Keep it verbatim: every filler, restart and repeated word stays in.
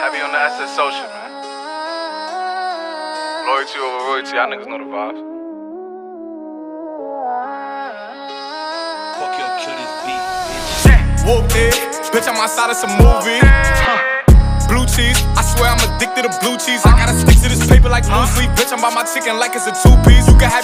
Heavy on the S S social, man. Loyalty over royalty, y'all niggas know the vibes. Fuck your kill this beat, bitch. Whoop it, bitch, I'm outside of some movie. Blue cheese, I swear I'm addicted to blue cheese. I gotta stick to this paper like blue sleep. Bitch, I'm by my chicken like it's a two-piece. You can have